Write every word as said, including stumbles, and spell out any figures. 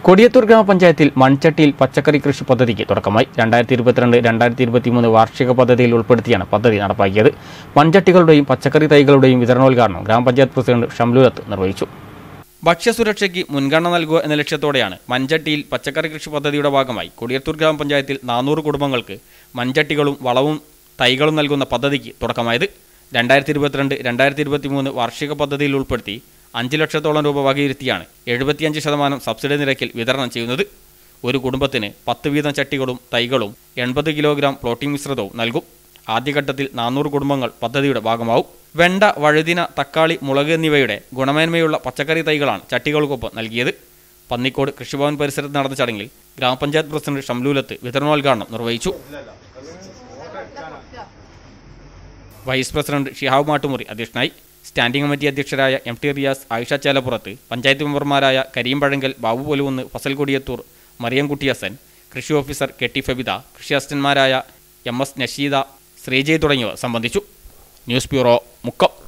കൊടിയത്തൂർ ഗ്രാമപഞ്ചായത്തിൽ മൺചട്ടിയിൽ പച്ചക്കറി കൃഷി പദ്ധതിക്ക് തുടക്കമായി. രണ്ടായിരത്തി ഇരുപത്തിരണ്ട് രണ്ടായിരത്തി ഇരുപത്തിമൂന്ന് വാർഷിക പദ്ധതിയിൽ ഉൾപ്പെടുത്തിയാണ് പദ്ധതി നടപ്പാക്കിയത്. മൺചട്ടികളുടെയും പച്ചക്കറി തൈകളുടെയും വിതരണോദ്ഘാടനം ഗ്രാമപഞ്ചായത്ത് പ്രസിഡന്റ് ഷംലൂലത്ത് നിർവഹിച്ചു. ഭക്ഷ്യസുരക്ഷയ്ക്ക് മുൻഗണന നൽകുക എന്ന ലക്ഷ്യത്തോടെയാണ് മൺചട്ടിയിൽ പച്ചക്കറി കൃഷി പദ്ധതിയുടെ ഭാഗമായി കൊടിയത്തൂർ ഗ്രാമപഞ്ചായത്തിൽ നാനൂറ് കുടുംബങ്ങൾക്ക് മൺചട്ടികളും വളവും തൈകളും നൽകുന്ന പദ്ധതിക്ക് തുടക്കമായത്. രണ്ടായിരത്തി ഇരുപത്തിരണ്ട് രണ്ടായിരത്തി ഇരുപത്തിമൂന്ന് വാർഷിക പദ്ധതിയിൽ ഉൾപ്പെടുത്തി അഞ്ച് ലക്ഷത്തോളം രൂപ വകയിരുത്തിയാണ് എഴുപത്തിയഞ്ച് ശതമാനം സബ്സിഡി നിരക്കിൽ വിതരണം ചെയ്യുന്നത്. ഒരു കുടുംബത്തിന് പത്ത് വീതം ചട്ടികളും തൈകളും എൺപത് കിലോഗ്രാം പ്ലോട്ടിംഗ് മിശ്രിതവും നൽകും. ആദ്യഘട്ടത്തിൽ നാനൂറ് കുടുംബങ്ങൾ പദ്ധതിയുടെ ഭാഗമാവും. വെണ്ട, വഴുതിന, തക്കാളി, മുളക് എന്നിവയുടെ ഗുണമേന്മയുള്ള പച്ചക്കറി തൈകളാണ് ചട്ടികൾക്കൊപ്പം നൽകിയത്. പന്നിക്കോട് കൃഷിഭവൻ പരിസരത്ത് നടന്ന ചടങ്ങിൽ ഗ്രാമപഞ്ചായത്ത് പ്രസിഡന്റ് ഷംലൂലത്ത് വിതരണോദ്ഘാടനം നിർവഹിച്ചു. വൈസ് പ്രസിഡന്റ് ഷിഹാബ് മാട്ടുമുറി അധ്യക്ഷനായി. സ്റ്റാൻഡിംഗ് കമ്മിറ്റി അധ്യക്ഷരായ എം ടി റിയാസ്, ആയിഷ ചേലപ്പുറത്ത്, പഞ്ചായത്ത് മെമ്പർമാരായ കരീം പഴങ്കൽ, ബാബു പൊലുവുന്ന്, ഫസൽ കൊടിയത്തൂർ, മറിയം ഹസൻ, കൃഷി ഓഫീസർ കെ ടി ഫബിത, കൃഷി അസിസ്റ്റന്മാരായ എം എസ് നഷീദ, ശ്രീജയ് തുടങ്ങിയവർ സംബന്ധിച്ചു. News bureau, Mukkam.